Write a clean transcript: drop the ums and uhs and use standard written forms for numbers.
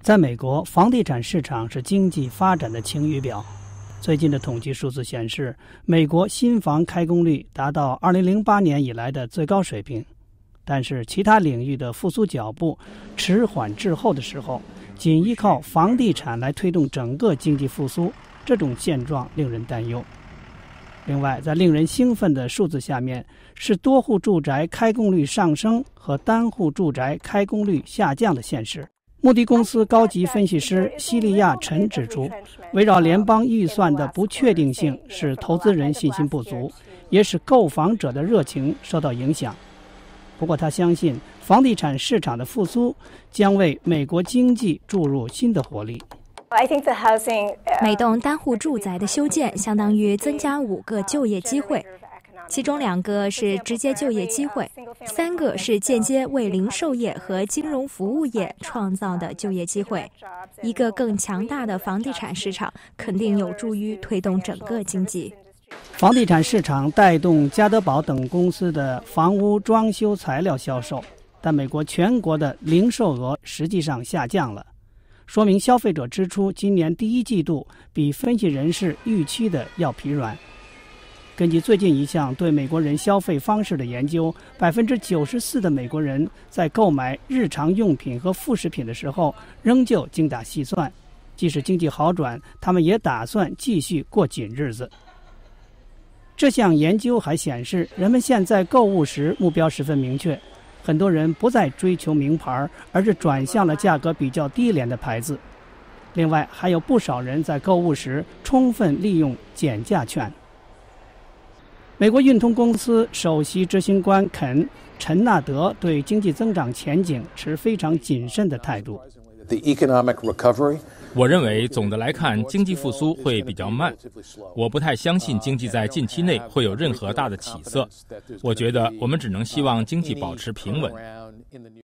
在美国，房地产市场是经济发展的晴雨表。最近的统计数字显示，美国新房开工率达到2008年以来的最高水平。但是其他领域的复苏脚步迟缓滞后的时候，仅依靠房地产来推动整个经济复苏，这种现状令人担忧。另外，在令人兴奋的数字下面，是多户住宅开工率上升和单户住宅开工率下降的现实。穆迪公司高级分析师西利亚·陈指出，围绕联邦预算的不确定性使投资人信心不足，也使购房者的热情受到影响。不过他相信，房地产市场的复苏将为美国经济注入新的活力。 每栋单户住宅的修建相当于增加5个就业机会，其中2个是直接就业机会，3个是间接为零售业和金融服务业创造的就业机会。一个更强大的房地产市场肯定有助于推动整个经济。 房地产市场带动家得宝等公司的房屋装修材料销售，但美国全国的零售额实际上下降了，说明消费者支出今年第一季度比分析人士预期的要疲软。根据最近一项对美国人消费方式的研究，94%的美国人在购买日常用品和副食品的时候仍旧精打细算，即使经济好转，他们也打算继续过紧日子。这项研究还显示，人们现在购物时目标十分明确，很多人不再追求名牌，而是转向了价格比较低廉的牌子。另外，还有不少人在购物时充分利用减价券。美国运通公司首席执行官陈纳德对经济增长前景持非常谨慎的态度。 我认为总的来看，经济复苏会比较慢。我不太相信经济在近期内会有任何大的起色。我觉得我们只能希望经济保持平稳。